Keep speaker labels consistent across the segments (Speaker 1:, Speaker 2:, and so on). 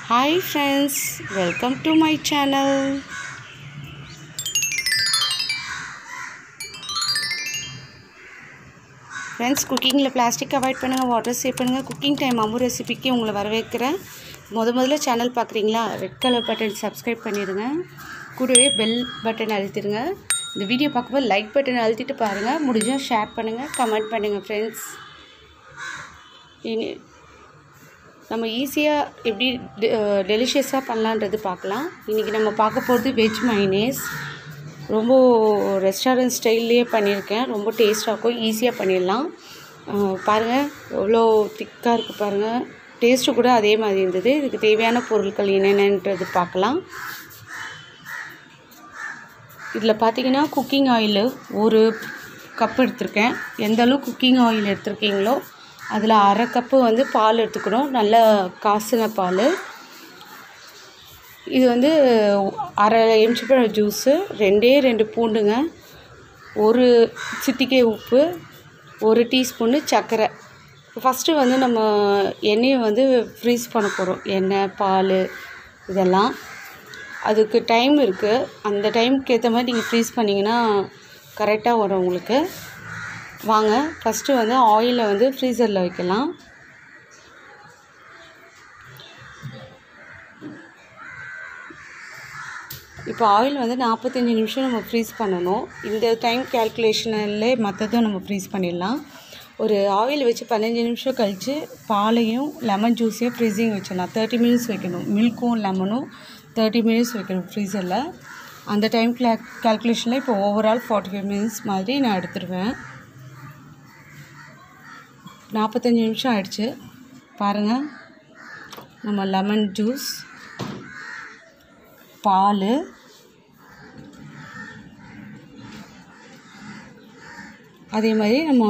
Speaker 1: Hi friends, welcome to my channel. Friends, cooking la plastic avoid பண்ணுங்க, water save பண்ணுங்க. Cooking time Ammu ரெசிபிக்கு உங்களை வரவேற்கிறேன். முதல்ல சேனல் பார்க்குறீங்களா? ரெட் கலர் பட்டன் சப்ஸ்கிரைப் பண்ணிடுங்க. கூடவே பெல் பட்டன் அழுத்திடுங்க. இந்த வீடியோ பார்க்கும்போது லைக் பட்டன் அழுத்திட்டு பாருங்கள். முடிஞ்சால் ஷேர் பண்ணுங்கள், கமெண்ட் பண்ணுங்கள் ஃப்ரெண்ட்ஸ். நம்ம ஈஸியாக எப்படி டெலிஷியஸாக பண்ணலான்றது பார்க்கலாம். இன்றைக்கி நம்ம பார்க்க போகிறது வெஜ் மைனேஸ். ரொம்ப ரெஸ்டாரண்ட் ஸ்டைல்லையே பண்ணியிருக்கேன். ரொம்ப டேஸ்ட்டாக இருக்கும், ஈஸியாக பண்ணிடலாம். பாருங்கள் எவ்வளோ திக்காக இருக்குது பாருங்கள். டேஸ்ட்டு கூட அதே மாதிரி இருந்தது. இதுக்கு தேவையான பொருட்கள் என்னென்னன்றது பார்க்கலாம். இதில் பார்த்திங்கன்னா குக்கிங் ஆயிலு ஒரு கப் எடுத்திருக்கேன். எந்த அளவு குக்கிங் ஆயில் எடுத்திருக்கீங்களோ அதில் அரை கப்பு வந்து பால் எடுத்துக்கணும். நல்ல காய்ச்சின பால். இது வந்து அரை எலுமிச்சம்பழம் ஜூஸு, ரெண்டு பூண்டுங்க, ஒரு சிட்டிகை உப்பு, ஒரு டீஸ்பூனு சர்க்கரை. ஃபஸ்ட்டு வந்து நம்ம எண்ணெயை வந்து ஃப்ரீஸ் பண்ண போகிறோம். எண்ணெய், பால் இதெல்லாம். அதுக்கு டைம் இருக்குது. அந்த டைமுக்கு ஏற்ற மாதிரி நீங்கள் ஃப்ரீஸ் பண்ணிங்கன்னா கரெக்டாக வரும் உங்களுக்கு. வாங்க ஃபஸ்ட்டு வந்து ஆயிலை வந்து ஃப்ரீசரில் வைக்கலாம். இப்போ ஆயில் வந்து 45 நிமிஷம் நம்ம ஃப்ரீஸ் பண்ணணும். இந்த டைம் கேல்குலேஷனில் மற்றதும் நம்ம ஃப்ரீஸ் பண்ணிடலாம். ஒரு ஆயில் வச்சு 15 நிமிஷம் கழித்து பாலையும் லெமன் ஜூஸையும் ஃப்ரீஸிங் வச்சிடலாம். 30 மினிட்ஸ் வைக்கணும். மில்க்கும் லெமனும் 30 மினிட்ஸ் வைக்கணும் ஃப்ரீசரில். அந்த டைம் கேல்குலேஷனில் இப்போ ஓவரால் 45 மினிட்ஸ் மாதிரி நான் எடுத்துருவேன். 45 நிமிஷம் ஆயிடுச்சு பாருங்கள். நம்ம லெமன் ஜூஸ், பால், அதே மாதிரி நம்ம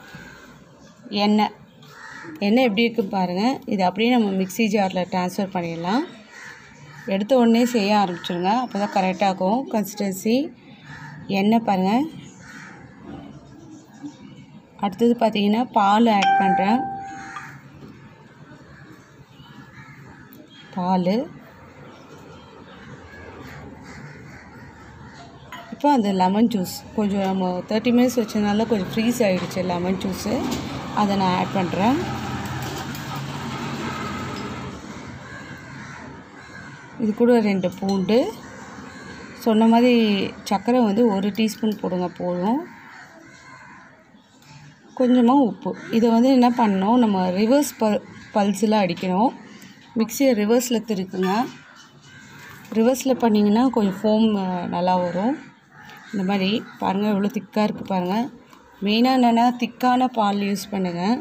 Speaker 1: எண்ணெய் எப்படி இருக்குன்னு பாருங்கள். இது அப்படியே நம்ம மிக்ஸி ஜாரில் ட்ரான்ஸ்ஃபர் பண்ணிடலாம். எடுத்த உடனே செய்ய ஆரம்பிச்சிடுங்க, அப்போ தான் கரெக்டாக இருக்கும் கன்சிஸ்டன்சி. எண்ணெய் பாருங்கள். அடுத்தது பார்த்திங்கன்னா பால் ஆட் பண்ணுறேன். பால் இப்போ அந்த லெமன் ஜூஸ் கொஞ்சம் நம்ம 30 மினிட்ஸ் வச்சதுனால கொஞ்சம் ஃப்ரீஸ் ஆகிடுச்சு லெமன் ஜூஸு. அதை நான் ஆட் பண்ணுறேன். இது கூட 2 பூண்டு, சொன்ன மாதிரி சர்க்கரை வந்து 1 டீஸ்பூன் போடுங்க போதும். கொஞ்சமாக உப்பு. இதை வந்து என்ன பண்ணணும், நம்ம ரிவர்ஸ் பல்ஸில் அடிக்கணும். மிக்சியை ரிவர்ஸில் திருக்குங்க. ரிவர்ஸில் பண்ணிங்கன்னா கொஞ்சம் ஃபோம் நல்லா வரும். இந்த மாதிரி பாருங்கள் எவ்வளோ திக்காக இருக்குது பாருங்கள். மெயினாக என்னென்னா திக்கான பால் யூஸ் பண்ணுங்கள்.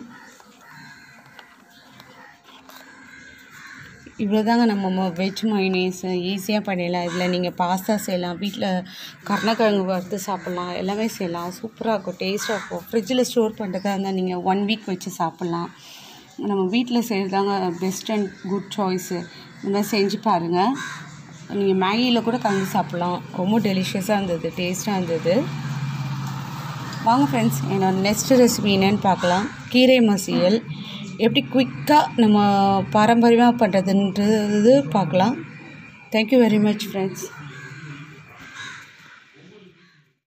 Speaker 1: இவ்வளோ தாங்க நம்ம வெஜ் மைனேஸ் ஈஸியாக பண்ணிடலாம். இதில் நீங்கள் பாஸ்தா செய்யலாம், வீட்டில் கருணக்கிழங்கு வறுத்து சாப்பிட்லாம், எல்லாமே செய்யலாம். சூப்பராக இருக்கும், டேஸ்ட்டாக இருக்கும். ஃப்ரிட்ஜில் ஸ்டோர் பண்ணுறதா இருந்தால் நீங்கள் 1 வீக் வச்சு சாப்பிட்லாம். நம்ம வீட்டில் செய்கிறதாங்க பெஸ்ட் அண்ட் குட் சாய்ஸு. இந்த மாதிரி செஞ்சு பாருங்கள். நீங்கள் மேகியில் கூட கலந்து சாப்பிட்லாம். ரொம்ப டெலிஷியஸாக இருந்தது, டேஸ்ட்டாக இருந்தது. வாங்க ஃப்ரெண்ட்ஸ், என்னோடய நெக்ஸ்ட் ரெசிபி என்னென்னு பார்க்கலாம். கீரை மசியல் எப்படி குயிக்காக நம்ம பாரம்பரியமாக பண்ணுறதுன்றது பார்க்கலாம். Thank you very much friends.